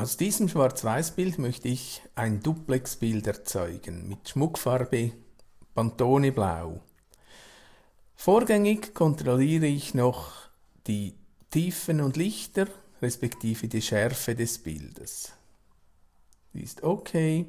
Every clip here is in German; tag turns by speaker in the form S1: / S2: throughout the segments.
S1: Aus diesem Schwarz-Weiß-Bild möchte ich ein Duplex-Bild erzeugen mit Schmuckfarbe Pantone Blau. Vorgängig kontrolliere ich noch die Tiefen und Lichter, respektive die Schärfe des Bildes. Die ist okay.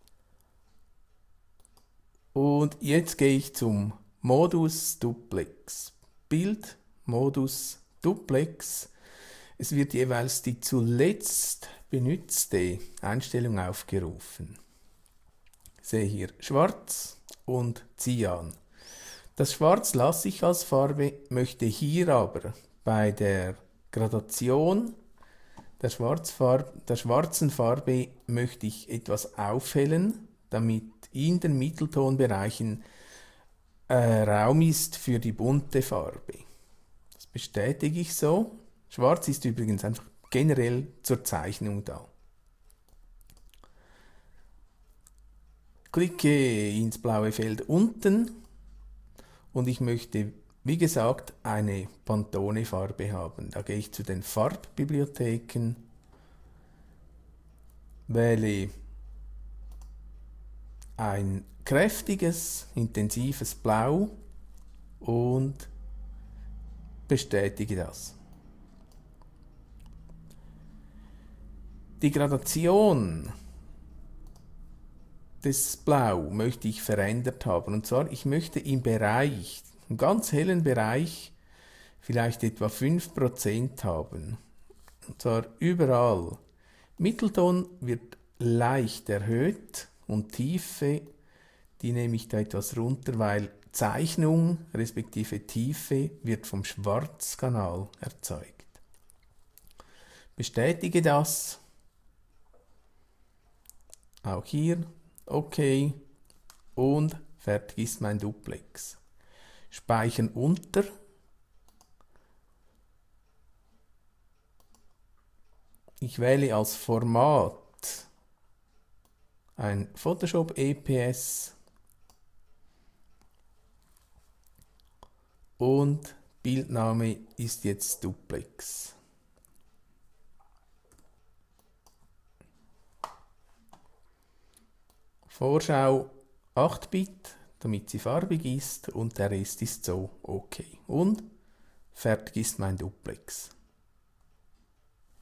S1: Und jetzt gehe ich zum Modus Duplex. Bild, Modus Duplex. Es wird jeweils die zuletzt benützte Einstellung aufgerufen. Ich sehe hier Schwarz und Cyan. Das Schwarz lasse ich als Farbe, möchte hier aber bei der Gradation der schwarzen Farbe möchte ich etwas aufhellen, damit in den Mitteltonbereichen Raum ist für die bunte Farbe. Das bestätige ich so. Schwarz ist übrigens einfach generell zur Zeichnung da. Klicke ins blaue Feld unten und ich möchte, wie gesagt, eine Pantone-Farbe haben. Da gehe ich zu den Farbbibliotheken, wähle ein kräftiges, intensives Blau und bestätige das. Die Gradation des Blau möchte ich verändert haben. Und zwar, ich möchte im ganz hellen Bereich, vielleicht etwa 5% haben. Und zwar überall. Mittelton wird leicht erhöht und Tiefe, die nehme ich da etwas runter, weil Zeichnung respektive Tiefe wird vom Schwarzkanal erzeugt. Bestätige das. Auch hier, okay, und fertig ist mein Duplex. Speichern unter. Ich wähle als Format ein Photoshop EPS und Bildname ist jetzt Duplex. Vorschau 8-Bit, damit sie farbig ist und der Rest ist so okay. Und fertig ist mein Duplex.